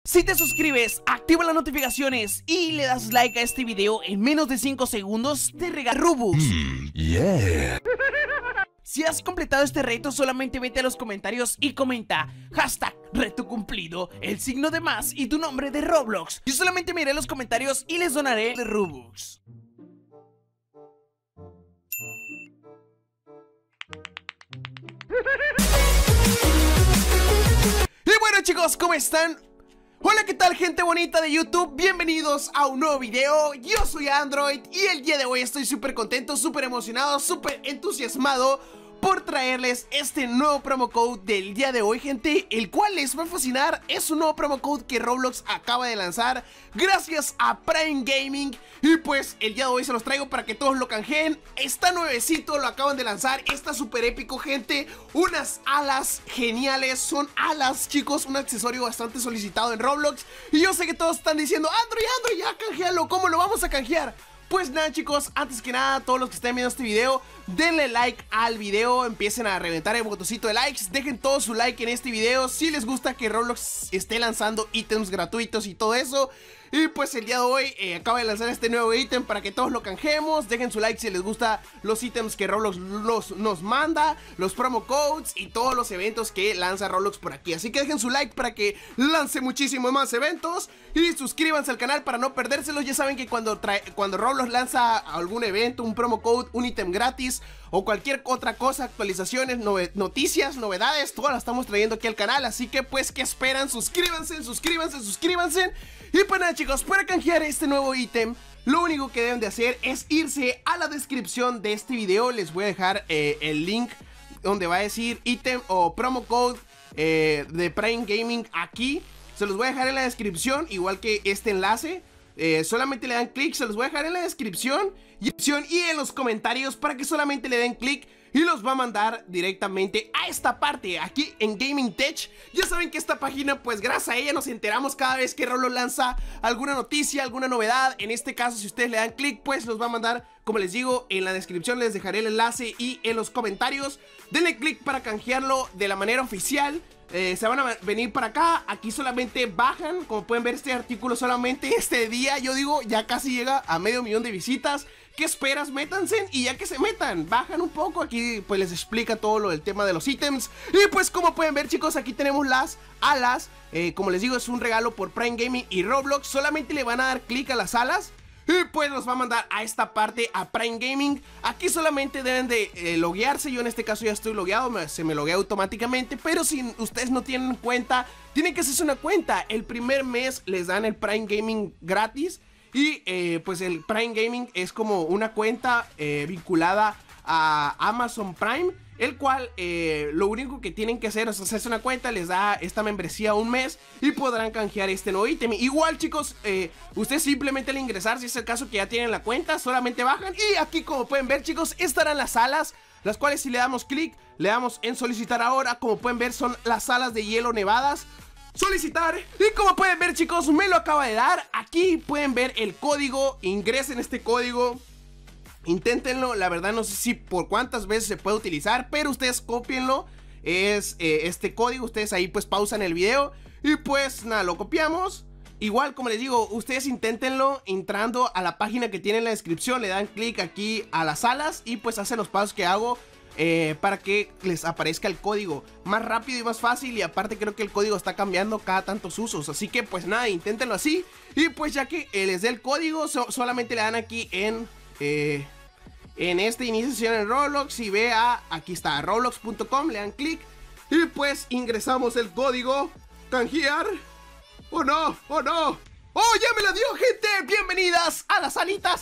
Si te suscribes, activa las notificaciones y le das like a este video en menos de 5 segundos, te regalo Robux. Yeah. Si has completado este reto, solamente vete a los comentarios y comenta #reto cumplido, el signo de más y tu nombre de Roblox. Yo solamente miraré los comentarios y les donaré de Robux. Y bueno, chicos, ¿cómo están? Hola, ¿qué tal, gente bonita de YouTube? Bienvenidos a un nuevo video. Yo soy Android y el día de hoy estoy súper contento, súper emocionado, súper entusiasmado por traerles este nuevo promo code del día de hoy, gente, el cual les va a fascinar. Es un nuevo promo code que Roblox acaba de lanzar gracias a Prime Gaming. Y pues el día de hoy se los traigo para que todos lo canjeen. Está nuevecito, lo acaban de lanzar. Está súper épico, gente. Unas alas geniales. Son alas, chicos, un accesorio bastante solicitado en Roblox. Y yo sé que todos están diciendo: Android, ya canjealo, ¿cómo lo vamos a canjear? Pues nada, chicos, antes que nada, todos los que estén viendo este video, denle like al video, empiecen a reventar el botoncito de likes, dejen todo su like en este video si les gusta que Roblox esté lanzando ítems gratuitos y todo eso. Y pues el día de hoy acaba de lanzar este nuevo ítem para que todos lo canjemos. Dejen su like si les gusta los ítems que Roblox nos manda, los promo codes y todos los eventos que lanza Roblox por aquí. Así que dejen su like para que lance muchísimos más eventos. Y suscríbanse al canal para no perdérselos. Ya saben que cuando Roblox lanza algún evento, un promo code, un ítem gratis o cualquier otra cosa, actualizaciones, noticias, novedades, todas las estamos trayendo aquí al canal. Así que pues, ¿qué esperan? Suscríbanse. Y pues nada, chicos, para canjear este nuevo ítem, lo único que deben de hacer es irse a la descripción de este video. Les voy a dejar el link donde va a decir ítem o promo code de Prime Gaming aquí. Se los voy a dejar en la descripción, igual que este enlace. Solamente le dan clic, se los voy a dejar en la descripción y en los comentarios para que solamente le den clic y los va a mandar directamente a esta parte, aquí en Gaming Tech. Ya saben que esta página, pues gracias a ella nos enteramos cada vez que Roblox lanza alguna noticia, alguna novedad. En este caso, si ustedes le dan clic, pues los va a mandar, como les digo, en la descripción les dejaré el enlace y en los comentarios. Denle clic para canjearlo de la manera oficial. Se van a venir para acá, aquí solamente bajan, como pueden ver este artículo solamente este día, yo digo, ya casi llega a 500,000 de visitas. ¿Qué esperas? Métanse y ya que se metan, bajan un poco, aquí pues les explica todo lo del tema de los ítems. Y pues como pueden ver, chicos, aquí tenemos las alas, como les digo, es un regalo por Prime Gaming y Roblox. Solamente le van a dar clic a las alas y pues nos va a mandar a esta parte, a Prime Gaming. Aquí solamente deben de loguearse. Yo en este caso ya estoy logueado, se me loguea automáticamente. Pero si ustedes no tienen cuenta, tienen que hacerse una cuenta. El primer mes les dan el Prime Gaming gratis. Y pues el Prime Gaming es como una cuenta vinculada a Amazon Prime, el cual lo único que tienen que hacer es hacerse una cuenta, les da esta membresía un mes y podrán canjear este nuevo ítem. Igual, chicos, ustedes simplemente al ingresar, si es el caso que ya tienen la cuenta, solamente bajan y aquí, como pueden ver, chicos, estarán las alas, las cuales si le damos clic, le damos en solicitar ahora. Como pueden ver, son las alas de hielo nevadas. Solicitar, y como pueden ver, chicos, me lo acaba de dar. Aquí pueden ver el código, ingresen este código, inténtenlo. La verdad no sé si por cuántas veces se puede utilizar, pero ustedes cópienlo. Es este código, ustedes ahí pues pausan el video y pues nada, lo copiamos. Igual, como les digo, ustedes inténtenlo entrando a la página que tiene en la descripción. Le dan clic aquí a las alas y pues hacen los pasos que hago para que les aparezca el código más rápido y más fácil. Y aparte creo que el código está cambiando cada tantos usos, así que pues nada, inténtenlo así. Y pues ya que les dé el código, solamente le dan aquí en este inicio sesión en Roblox y vea, aquí está roblox.com, le dan clic y pues ingresamos el código, canjear. ¡Oh no! ¡Oh no! ¡Oh, ya me la dio, gente! ¡Bienvenidas a las alitas!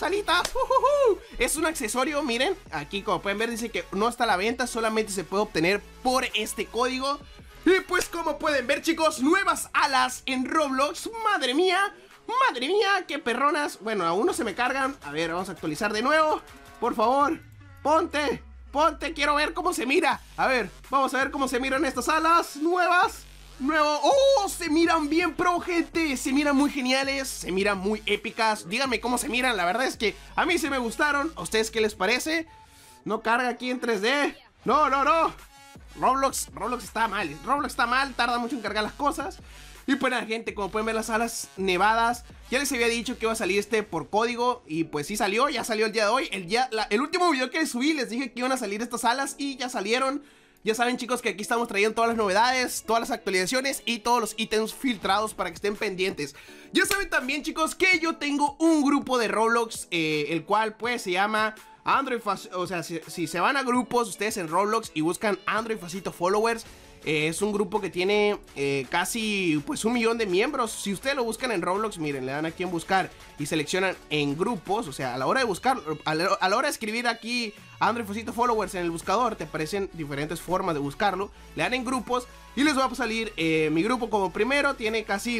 Es un accesorio, miren. Aquí, como pueden ver, dice que no está a la venta. Solamente se puede obtener por este código. Y pues, como pueden ver, chicos, nuevas alas en Roblox. ¡Madre mía! ¡Madre mía! ¡Qué perronas! Bueno, aún no se me cargan. A ver, vamos a actualizar de nuevo. Por favor, ponte. Quiero ver cómo se mira. A ver, vamos a ver cómo se miran estas alas nuevas. ¡Oh! Se miran bien pro, gente. Se miran muy geniales, se miran muy épicas. Díganme cómo se miran, la verdad es que a mí se me gustaron. ¿A ustedes qué les parece? No carga aquí en 3D. No. Roblox está mal. Tarda mucho en cargar las cosas. Y pues nada, gente, como pueden ver las salas nevadas, ya les había dicho que iba a salir por código. Y pues sí salió, ya salió el día de hoy. El último video que subí les dije que iban a salir estas salas y ya salieron. Ya saben, chicos, que aquí estamos trayendo todas las novedades, todas las actualizaciones y todos los ítems filtrados para que estén pendientes. Ya saben también, chicos, que yo tengo un grupo de Roblox, el cual pues se llama Android, o sea, si se van a grupos ustedes en Roblox y buscan Android Facito Followers, es un grupo que tiene casi pues 1 millón de miembros. Si ustedes lo buscan en Roblox, miren, le dan aquí en buscar y seleccionan en grupos. O sea, a la hora de buscar, a la hora de escribir aquí Android Facito Followers en el buscador, te aparecen diferentes formas de buscarlo. Le dan en grupos y les va a salir mi grupo como primero. Tiene casi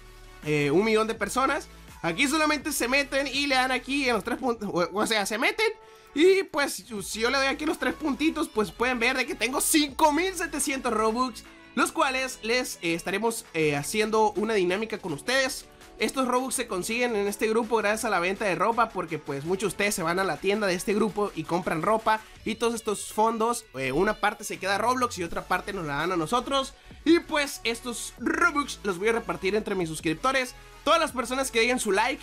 1 millón de personas. Aquí solamente se meten y le dan aquí en los 3 puntos, o sea, se meten. Y pues si yo le doy aquí los 3 puntitos, pues pueden ver de que tengo 5700 Robux, los cuales les estaremos haciendo una dinámica con ustedes. Estos Robux se consiguen en este grupo gracias a la venta de ropa, porque pues muchos de ustedes se van a la tienda de este grupo y compran ropa. Y todos estos fondos, una parte se queda a Roblox y otra parte nos la dan a nosotros. Y pues estos Robux los voy a repartir entre mis suscriptores. Todas las personas que digan su like,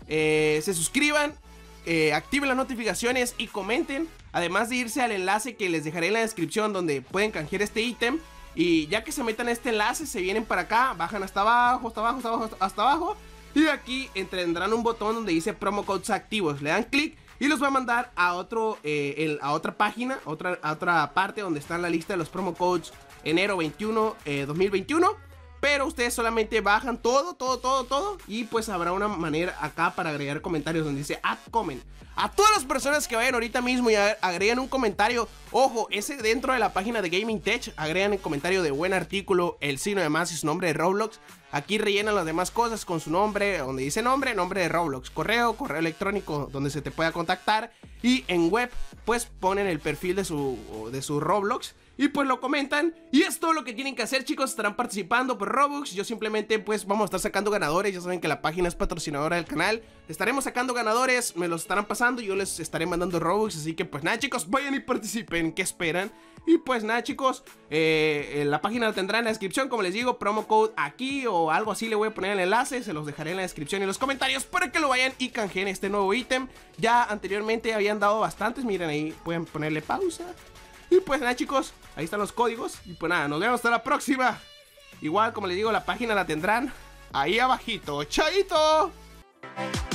se suscriban, activen las notificaciones y comenten, además de irse al enlace que les dejaré en la descripción donde pueden canjear este ítem. Y ya que se metan a este enlace, se vienen para acá, bajan hasta abajo, hasta abajo, y aquí tendrán un botón donde dice promo codes activos. Le dan clic y los va a mandar a otra página, a otra parte donde está la lista de los promo codes enero 21, 2021. Pero ustedes solamente bajan todo y pues habrá una manera acá para agregar comentarios donde dice add comment. A todas las personas que vayan ahorita mismo y agregan un comentario, ojo, ese dentro de la página de Gaming Tech, agregan el comentario de buen artículo, el signo de más y su nombre de Roblox. Aquí rellenan las demás cosas con su nombre, donde dice nombre de Roblox, correo electrónico donde se te pueda contactar, y en web pues ponen el perfil de su Roblox y pues lo comentan. Y es todo lo que tienen que hacer, chicos. Estarán participando por Robux. Yo simplemente pues vamos a estar sacando ganadores. Ya saben que la página es patrocinadora del canal. Estaremos sacando ganadores, me los estarán pasando y yo les estaré mandando Robux. Así que pues nada, chicos, vayan y participen. ¿Qué esperan? Y pues nada, chicos, la página la tendrán en la descripción. Como les digo, promo code aquí o algo así, le voy a poner el enlace. Se los dejaré en la descripción y en los comentarios para que lo vayan y canjeen este nuevo ítem. Ya anteriormente habían dado bastantes. Miren, ahí pueden ponerle pausa. Y pues nada, chicos, ahí están los códigos. Y pues nada, nos vemos hasta la próxima. Igual, como les digo, la página la tendrán ahí abajito. ¡Chaito!